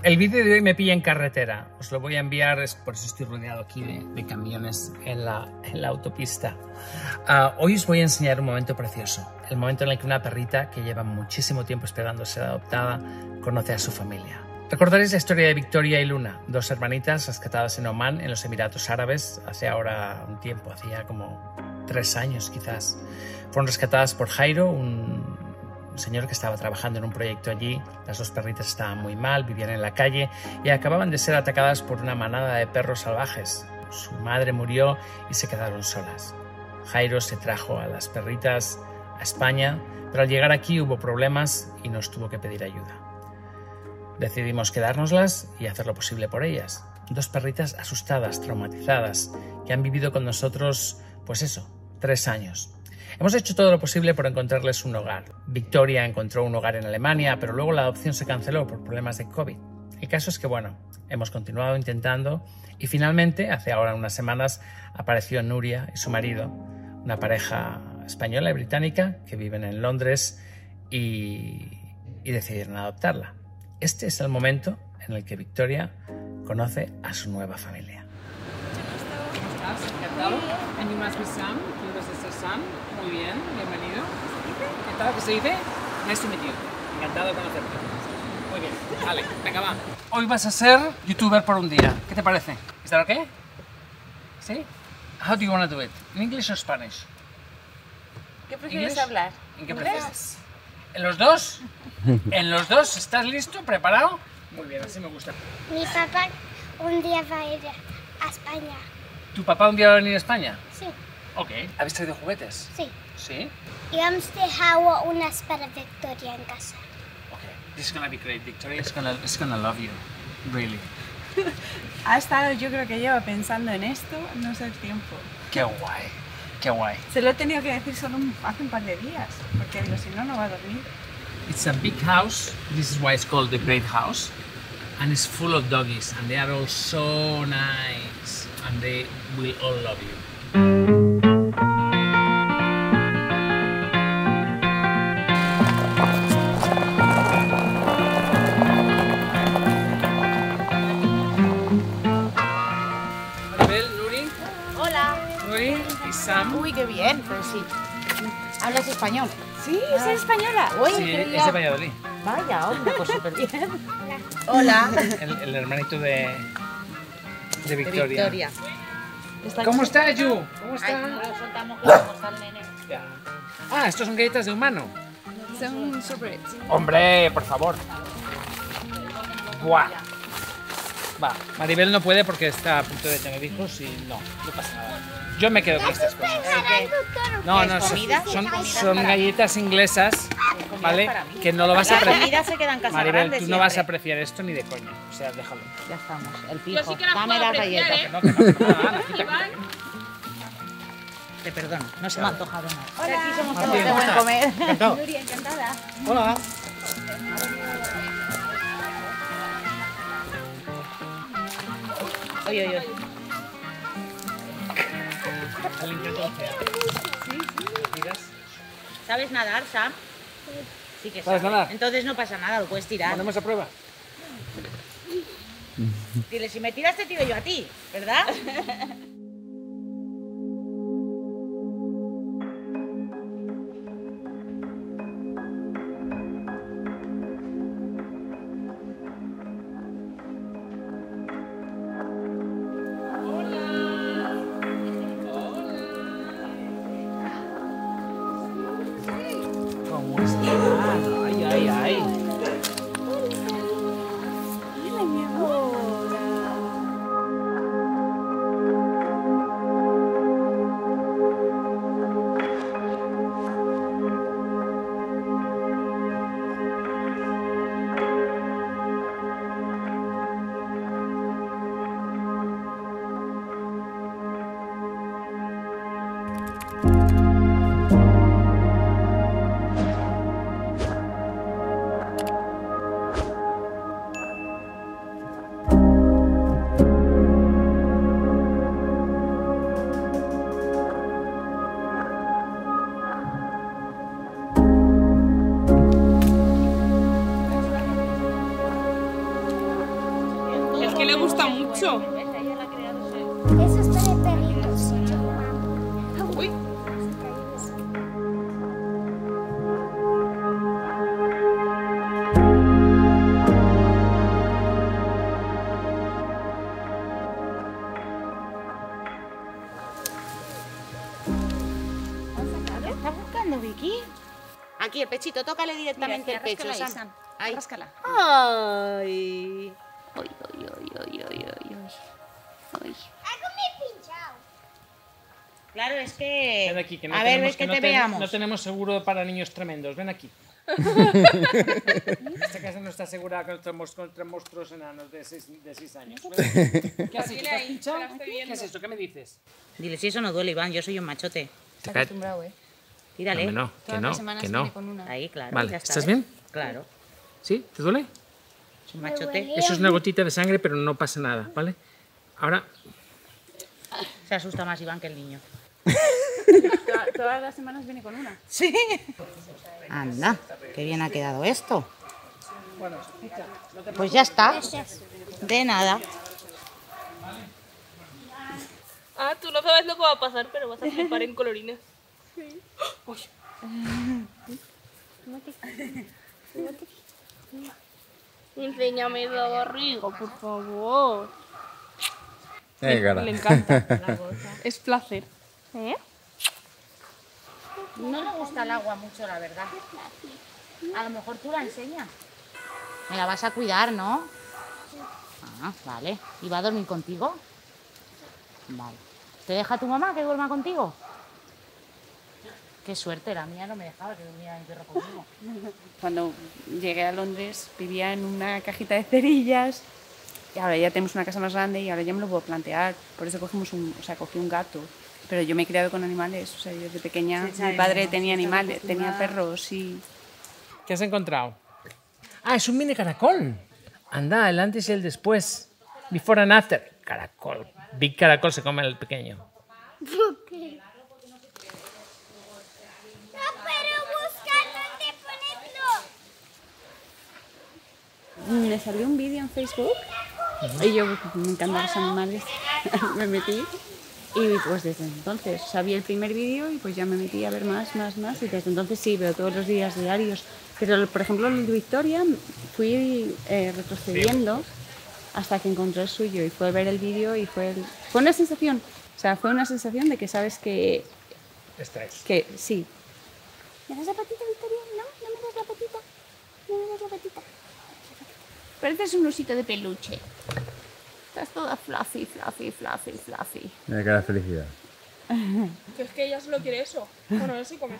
El vídeo de hoy me pilla en carretera, os lo voy a enviar, por eso estoy rodeado aquí de camiones en la autopista. Hoy os voy a enseñar un momento precioso, el momento en el que una perrita que lleva muchísimo tiempo esperando ser adoptada conoce a su familia. Recordaréis la historia de Victoria y Luna, dos hermanitas rescatadas en Omán, en los Emiratos Árabes, hace ahora un tiempo, hacía como 3 años quizás. Fueron rescatadas por Jairo, un señor que estaba trabajando en un proyecto allí. Las dos perritas estaban muy mal, vivían en la calle y acababan de ser atacadas por una manada de perros salvajes. Su madre murió y se quedaron solas. Jairo se trajo a las perritas a España, pero al llegar aquí hubo problemas y nos tuvo que pedir ayuda. Decidimos quedárnoslas y hacer lo posible por ellas. Dos perritas asustadas, traumatizadas, que han vivido con nosotros, pues eso, 3 años. Hemos hecho todo lo posible por encontrarles un hogar. Victoria encontró un hogar en Alemania, pero luego la adopción se canceló por problemas de COVID. El caso es que, bueno, hemos continuado intentando y finalmente, hace ahora unas semanas, apareció Nuria y su marido, una pareja española y británica que viven en Londres y decidieron adoptarla. Este es el momento en el que Victoria conoce a su nueva familia. ¿Cómo estás? Encantado. And you must be Sam. Tú eres este Sam. Muy bien, bienvenido. Encantado, ¿qué se dice? Nice to meet you. Encantado de conocerte. Muy bien, vale, venga, va. Hoy vas a ser youtuber por un día. ¿Qué te parece? ¿Is that okay? ¿Sí? How do you want to do it? In English or Spanish? ¿Qué prefieres English? hablar? ¿En qué prefieres? ¿En los dos? ¿En los dos? ¿Estás listo? ¿Preparado? Muy bien, así me gusta. Mi papá un día va a ir a España. ¿Tu papá un día va a venir a España? Sí, Ok. ¿Habéis traído juguetes? sí. ¿Sí? Y vamos a dejar unas para Victoria en casa. Okay, this is gonna be great. Victoria is gonna love you, really. Ha estado, yo creo que lleva pensando en esto, no sé el tiempo. Qué guay, qué guay. Se lo he tenido que decir solo hace un par de días, porque digo, si no, no va a dormir. It's a big house. This is why it's called the Great House, and it's full of doggies, and they are all so nice, and they will all love you. Nuri y Sam. Uy, qué bien, pero sí. ¿Hablas español? Sí, es española. Uy, Sí, qué es bien. de Valladolid. Vaya, hombre, pues súper bien. Hola. El hermanito de Victoria. Victoria. ¿Cómo está, Yu? ¿Cómo Ay, está? no lo soltamos que vamos al nene. Ya. Ah, estos son galletas de humano. Son súper. Hombre, por favor. Buah. Va, Maribel no puede porque está a punto de tener hijos y no pasa nada. Yo me quedo con estas cosas. No, no, ¿Comida? son galletas inglesas, ¿vale? para mí. Que no lo vas a La apreciar. comida se queda en casa Maribel, grande tú no vas a siempre. apreciar esto ni de coña. O sea, déjalo. Ya estamos, el fijo. Dame las galletas. Que no, que me da gana, quita. Te perdono, no se me ha antojado nada. Hola. Aquí somos Martín, todos de ¿cómo buen estás? comer. Encantado. Nuria, encantada. Hola. Oye, oye. El intento ¿Tiras? ¿Sabes nadar, Sam? Sí que ¿Sabes sabes. nadar? Entonces no pasa nada, lo puedes tirar. Ponemos a prueba. Dile, si me tiras te tiro yo a ti, ¿verdad? ¿Cómo está? Ay, ay, ay. Hola, mi amor. gusta mucho. Eso es para perritos. Uy. ¿Qué está buscando, Vicky? Aquí, el pechito, tócale directamente el pecho, Sam. Sam. Ahí. Ráscala. Ay. Ay, ay, ay, ay, ay, ay, ay. Algo me he pinchado. Claro, es que... Ven aquí, que no a ver, tenemos, ves que no te ten- veamos. No tenemos seguro para niños tremendos. Ven aquí. Esta casa no está asegurada contra monstruos enanos de 6 años. Ven. ¿Qué has hecho? ¿Te has pinchado? ¿Qué es esto? ¿Qué me dices? Dile, si eso no duele, Iván, yo soy un machote. Está acostumbrado, ¿eh? Tírale. No, que Todas no, las semanas que viene no. con una. Ahí, claro. Vale, ya está, ¿estás ¿ves? bien? Claro, ¿Sí? ¿Te duele? es un machote. Eso es una gotita de sangre, pero no pasa nada, ¿vale? Ahora, Se asusta más Iván que el niño. Todas las semanas viene con una. Sí. Anda, qué bien ha quedado esto. Pues ya está. De nada. Ah, tú no sabes lo que va a pasar, pero vas a flipar en colorines. Enséñame la barriga, por favor. Le encanta. Es placer. ¿Eh? No le gusta el agua mucho, la verdad. A lo mejor tú la enseñas. Me la vas a cuidar, ¿no? Ah, vale. ¿Y va a dormir contigo? Vale. ¿Te deja tu mamá que duerma contigo? Qué suerte, la mía no me dejaba que durmiera mi perro conmigo. Cuando llegué a Londres vivía en una cajita de cerillas y ahora ya tenemos una casa más grande y ahora ya me lo puedo plantear. Por eso cogí un gato. Pero yo me he criado con animales, o sea, yo desde pequeña mi padre tenía animales, tenía perros y... ¿qué has encontrado? Ah, es un mini caracol. Anda, el antes y el después. Before and after. Caracol. Big caracol se come el pequeño. No, pero busca dónde ponerlo. Me salió un vídeo en Facebook y yo me encantan los animales, me metí y pues desde entonces, o sea, vi el primer vídeo y pues ya me metí a ver más y desde entonces sí, veo todos los días diarios. Pero por ejemplo el de Victoria fui retrocediendo hasta que encontré el suyo y fue ver el vídeo y fue una sensación, o sea, fue una sensación de que sabes que sí. ¿Me das la patita, Victoria? No, no me das la patita. No me das la patita. Pareces un osito de peluche. Estás toda fluffy. Mira que la felicidad. Que es que ella solo quiere eso. Bueno, eso sí come.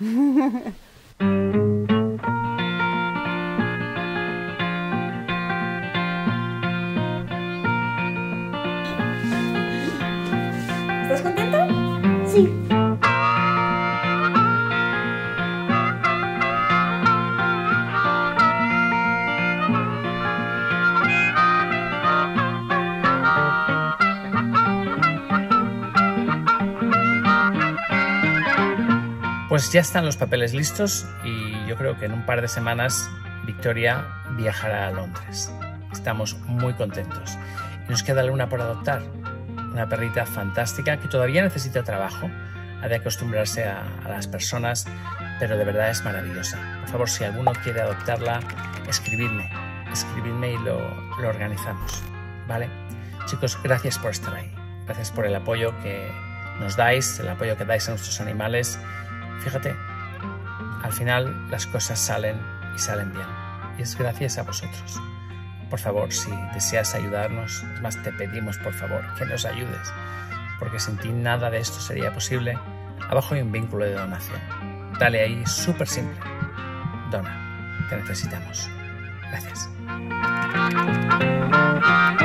¿Estás contento? Sí. Pues ya están los papeles listos y yo creo que en un par de semanas Victoria viajará a Londres. Estamos muy contentos. Y nos queda Luna por adoptar. Una perrita fantástica que todavía necesita trabajo. Ha de acostumbrarse a las personas, pero de verdad es maravillosa. Por favor, si alguno quiere adoptarla, escribidme y lo organizamos. ¿Vale? Chicos, gracias por estar ahí. Gracias por el apoyo que nos dais, el apoyo que dais a nuestros animales. Fíjate, al final las cosas salen y salen bien. Y es gracias a vosotros. Por favor, si deseas ayudarnos, es más, te pedimos por favor que nos ayudes, porque sin ti nada de esto sería posible. Abajo hay un vínculo de donación. Dale ahí, súper simple. Dona, te necesitamos. Gracias.